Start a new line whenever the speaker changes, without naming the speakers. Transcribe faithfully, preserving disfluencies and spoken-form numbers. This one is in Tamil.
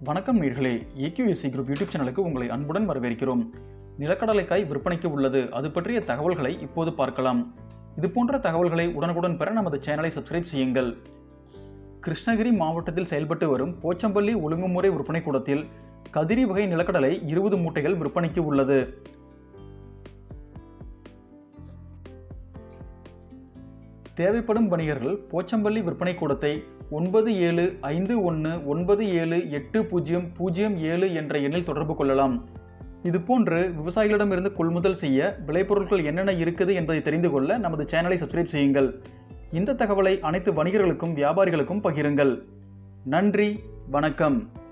வணக்கம் நேயர்களே, A Q S E group YouTube சேனலுக்கு உங்களை அன்புடன் வரவேற்கிறோம். நிலக்கடலைக்காய் விற்பனைக்கு உள்ளது, அது பற்றிய தகவல்களை இப்போது பார்க்கலாம். இது போன்ற தகவல்களை உடனுக்குடன் பெற நமது சேனலை சப்ஸ்கிரைப் செய்யுங்கள். கிருஷ்ணகிரி மாவட்டத்தில் செயல்பட்டு வரும் போச்சம்பள்ளி ஒழுங்குமுறை விற்பனை கூடத்தில் கதிரி வகை நிலக்கடலை இருபது மூட்டைகள் விற்பனைக்கு உள்ளது. தேவைப்படும் வணிகர்கள் போச்சம்பள்ளி விற்பனை கூடத்தை ஒன்பது ஏழு ஐந்து ஒன்று ஒன்பது ஏழு எட்டு பூஜ்ஜியம் பூஜ்ஜியம் ஏழு என்ற எண்ணில் தொடர்பு கொள்ளலாம். இதுபோன்று விவசாயிகளிடமிருந்து கொள்முதல் செய்ய விளைபொருட்கள் என்னென்ன இருக்குது என்பதை தெரிந்து கொள்ள நமது சேனலை சப்ஸ்கிரைப் செய்யுங்கள். இந்த தகவலை அனைத்து வணிகர்களுக்கும் வியாபாரிகளுக்கும் பகிருங்கள். நன்றி, வணக்கம்.